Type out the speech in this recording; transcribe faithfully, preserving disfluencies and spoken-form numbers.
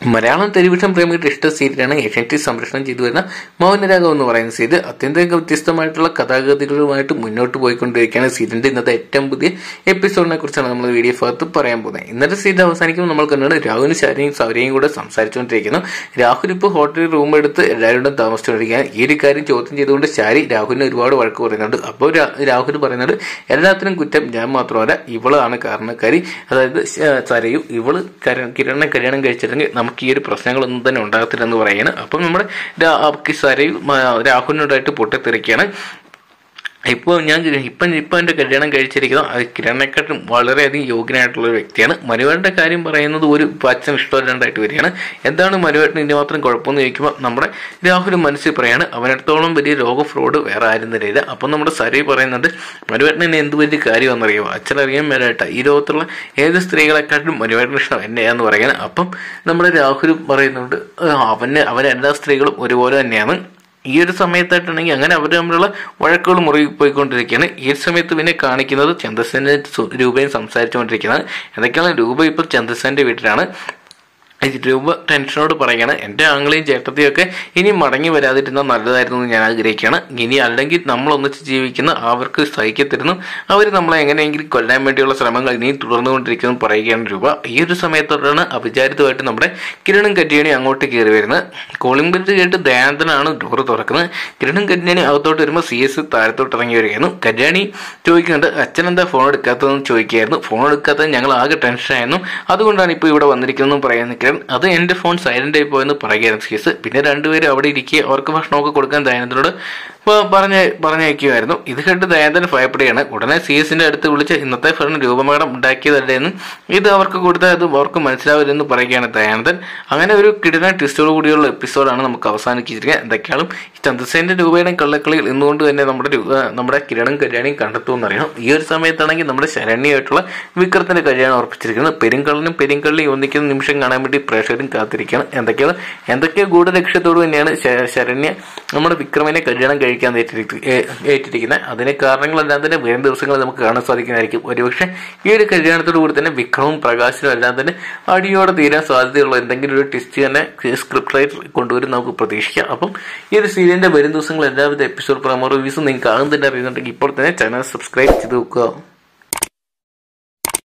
Malayalam television പ്രേമികളുടെ ഇഷ്ട സീരിയലാണ് ഏഷ്യാനെറ്റിൽ സംപ്രേഷണം ചെയ്തു വരുന്ന മൗനരാഗം എന്ന് പറയുന്ന സീരിയൽ. അത്യന്തം വ്യത്യസ്തമായിട്ടുള്ള കഥാഗതികളുമായിട്ട് മുന്നോട്ട് പോയിക്കൊണ്ടിരിക്കുകയാണ്. സീരിയലിന്റെ ഇന്നത്തെ ഏറ്റവും പുതിയ എപ്പിസോഡിനെ കുറിച്ചാണ് നമ്മൾ വീഡിയോ ഭാഗത്ത് പറയാൻ പോകുന്നത്. ഇന്നത്തെ സീരിയൽ അവസാനിക്കുമ്പോൾ നമ്മൾ കണ്ടാണ് രാഹുലും ശാരിയും സൗരയും കൂടെ സംസാരിച്ചുകൊണ്ടിരിക്കുന്നു. രാഹുൽ ഇപ്പോൾ ഹോട്ടലിൽ റൂം എടുത്ത് എല്ലാവരോടും താമസിച്ചുകൊണ്ടിരിക്കുകയാണ്. ഈ ഒരു കാര്യം ചോദ്യം ചെയ്തുകൊണ്ട് ശാരി രാഹുലിന് ഒരുപാട് വഴക്ക് പറയുന്നുണ്ട്. അപ്പോൾ രാഹുൽ പറയുന്നത് എല്ലാത്തിനും കുറ്റം ഞാൻ മാത്രമല്ല, ഇവളാണ് കാരണക്കാരി, അതായത് സരയും ഇവള് കിരണിനെ കല്യാണം കഴിച്ചിട്ടുണ്ടെങ്കിൽ നമുക്ക് ഈ ഒരു പ്രശ്നങ്ങളൊന്നും തന്നെ ഉണ്ടാകത്തില്ലെന്ന് പറയുകയാണ്. അപ്പം നമ്മുടെ സരയും രാഹുലിനോടായിട്ട് പൊട്ടിത്തെറിക്കുകയാണ്. ഇപ്പോൾ ഞാൻ ഇപ്പം ഇപ്പം എൻ്റെ കല്യാണം കഴിച്ചിരിക്കുന്ന അത് കിരണിനെക്കാട്ടും വളരെയധികം യോഗ്യനായിട്ടുള്ള ഒരു വ്യക്തിയാണ്. മനുവേട്ടൻ്റെ കാര്യം പറയുന്നത് ഒരു അച്ഛൻ ഇഷ്ടമില്ലാണ്ടായിട്ട് വരികയാണ്. എന്താണ് മനുവേട്ടന് ഇതിന് മാത്രം കുഴപ്പമെന്ന് ചോദിക്കുമ്പോൾ നമ്മുടെ രാഹുൽ മനസ്സിൽ പറയാണ് അവനടുത്തോളം വലിയ രോഗ ഫ്രോഡ് വേറെ ആരും തരില്ല. അപ്പം നമ്മുടെ സരി പറയുന്നുണ്ട് മനുവേട്ടന് എന്നെ എന്ത് വലിയ കാര്യമാണെന്നറിയാമോ, അച്ഛനറിയാൻ മേലായിട്ടാ ഈ ലോകത്തുള്ള ഏത് സ്ത്രീകളെക്കാട്ടും മനുവേട്ടന് ഇഷ്ടം എന്നെയാന്ന് പറയണം. അപ്പം നമ്മുടെ രാഹുൽ പറയുന്നുണ്ട് അവന് അവൻ എല്ലാ സ്ത്രീകളും ഒരുപോലെ തന്നെയാണ്. ഈ ഒരു സമയത്തായിട്ടുണ്ടെങ്കിൽ അങ്ങനെ അവർ തമ്മിലുള്ള വഴക്കുകൾ മുറുകി പോയിക്കൊണ്ടിരിക്കുകയാണ്. ഈ ഒരു സമയത്ത് പിന്നെ കാണിക്കുന്നത് ചന്ദ്രസേന രൂപയും സംസാരിച്ചുകൊണ്ടിരിക്കുന്നത്. എന്തൊക്കെയാണ് രൂപ ഇപ്പോൾ ചന്ദ്രസേൻ്റെ വീട്ടിലാണ്. രൂപ ടെൻഷനോട് പറയുകയാണ് എൻ്റെ ആങ്ങളെയും ചേട്ടത്തിയും ഒക്കെ ഇനി മടങ്ങി വരാതിരുന്നാൽ നല്ലതായിരുന്നു എന്ന് ഞാൻ ആഗ്രഹിക്കുകയാണ്. ഇനി അല്ലെങ്കിൽ നമ്മൾ ഒന്നിച്ച് ജീവിക്കുന്ന അവർക്ക് സഹിക്കത്തിരുന്നു, അവർ നമ്മളെ എങ്ങനെയെങ്കിലും കൊല്ലാൻ വേണ്ടിയുള്ള ശ്രമങ്ങൾ ഇനിയും തുടർന്നുകൊണ്ടിരിക്കുന്നു പറയുകയാണ് രൂപ. ഈ ഒരു സമയത്തോടാണ് അവിചാരിതമായിട്ട് നമ്മുടെ കിരണും കല്യാണിയും അങ്ങോട്ട് കയറി വരുന്നത്. കോളിംഗ് ബെല്ല് കേട്ട് ദയാനന്ദനാണ് ഡോറ് തുറക്കുന്നത്. കിരണും കല്യാണി അകത്തോട്ട് വരുമ്പോൾ സി എസ് താഴത്തോട്ട് ഇറങ്ങി വരികയായിരുന്നു. കല്യാണി ചോദിക്കുന്നുണ്ട് അച്ഛൻ എന്താ ഫോൺ എടുക്കാത്തതെന്ന് ചോദിക്കുകയായിരുന്നു. ഫോൺ എടുക്കാത്തത് ഞങ്ങൾ ആകെ ടെൻഷനായിരുന്നു, അതുകൊണ്ടാണ് ഇപ്പോൾ ഇവിടെ വന്നിരിക്കുന്നതെന്ന് പറയുന്നത്. അത് എൻ്റെ ഫോൺ സൈലന്റ് ആയി പോയെന്ന് പറയുകയായിരുന്നു സി എസ്. പിന്നെ രണ്ടുപേരും അവിടെ ഇരിക്കുക അവർക്ക് ഭക്ഷണമൊക്കെ കൊടുക്കാൻ ദയാനന്ദനോട് പറഞ്ഞ പറഞ്ഞയക്കുമായിരുന്നു. ഇത് കേട്ട് ദയാനന്ദൻ ഭയപ്പെടുകയാണ്. ഉടനെ സി എസിന്റെ അടുത്ത് വിളിച്ച് ഇന്നത്തെ ഫണ്ട് രൂപമേടം ഉണ്ടാക്കിയതല്ലേന്ന്, ഇത് അവർക്ക് കൊടുത്താൽ അത് അവർക്ക് മനസ്സിലാവില്ലെന്ന് പറയുകയാണ് ദയാനന്ദൻ. അങ്ങനെ ഒരു കിടിലൻ ട്വിസ്റ്റോട് കൂടിയുള്ള എപ്പിസോഡാണ് നമുക്ക് അവസാനിച്ചിരിക്കുക. എന്തൊക്കെയാണ് ചന്ദ്രസേന്റെ രൂപയുടെ കള്ളക്കളിയിൽ ഇന്നുകൊണ്ട് തന്നെ നമ്മുടെ നമ്മുടെ കിരണും കല്യാണിയും കണ്ടെത്തുമെന്നറിയണം. ഈ ഒരു സമയത്താണെങ്കിൽ നമ്മുടെ ശരണ്യമായിട്ടുള്ള വിക്രത്തിന്റെ കല്യാണം ഉറപ്പിച്ചിരിക്കുന്നത്. പെരുങ്കള്ളിനും പെരുങ്കള്ളിയും ഒന്നിക്കുന്ന നിമിഷം കാണാൻ വേണ്ടി പ്രേക്ഷകരും കാത്തിരിക്കുകയാണ്. എന്തൊക്കെയാണ് എന്തൊക്കെയോ ഗൂഢലക്ഷ്യത്തോട് തന്നെയാണ് ശരണ്യ നമ്മുടെ വിക്രമിനെ കല്യാണം കഴിക്കാൻ ഏറ്റിരിക്കുന്നത്. അതിന് കാരണങ്ങളെല്ലാം തന്നെ വരും ദിവസങ്ങളിൽ നമുക്ക് കാണാൻ സാധിക്കുന്നതായിരിക്കും. ഒരുപക്ഷെ ഈ ഒരു കല്യാണത്തോടു കൂടി തന്നെ വിക്രമും പ്രകാശനും എല്ലാം തന്നെ അടിയോടെ തീരാൻ സാധ്യതയുള്ള എന്തെങ്കിലും ഒരു ട്വിസ്റ്റ് തന്നെ സ്ക്രിപ്റ്റ് റൈറ്റർ കൊണ്ടുവരും നമുക്ക് പ്രതീക്ഷിക്കാം. അപ്പം ഈ ഒരു സീരിയലിന്റെ വരും ദിവസങ്ങൾ എല്ലാവിധ എപ്പിസോഡ് പ്രമോ റിവ്യൂസും നിങ്ങൾക്ക് ആകും തന്നെ അറിയുന്നുണ്ടെങ്കിൽ ഇപ്പോൾ തന്നെ ചാനൽ സബ്സ്ക്രൈബ് ചെയ്ത് വെക്കുക.